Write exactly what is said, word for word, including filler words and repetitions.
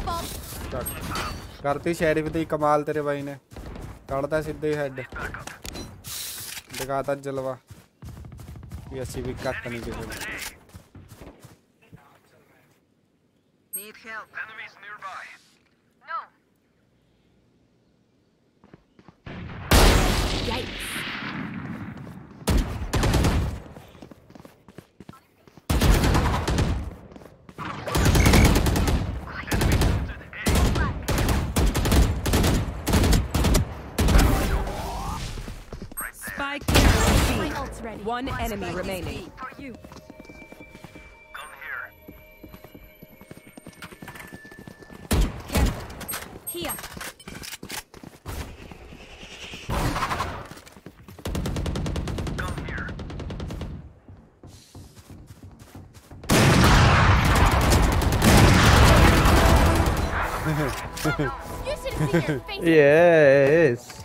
करती शेरिफ दी कमाल तेरे भाई ने कड़ता सीधे हेड दिखाता जलवा ये असी भी कट नहीं किसी Need help. Enemies nearby. No. Yikes. Spike down. One enemy remaining. For you. Come here. Here. Come here. You should have seen your face. Yes.